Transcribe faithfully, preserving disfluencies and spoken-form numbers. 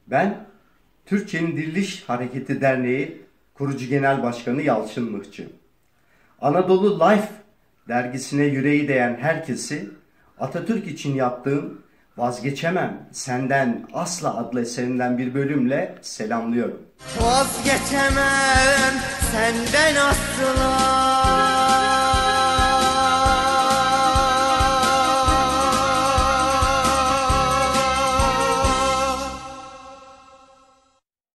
Ben Türkiye'nin Diriliş Hareketi Derneği Kurucu Genel Başkanı Yalçın Mıhçı. Anadolu Life dergisine yüreği değen herkesi Atatürk için yaptığım Vazgeçemem Senden Asla adlı eserinden bir bölümle selamlıyorum. Vazgeçemem senden asla.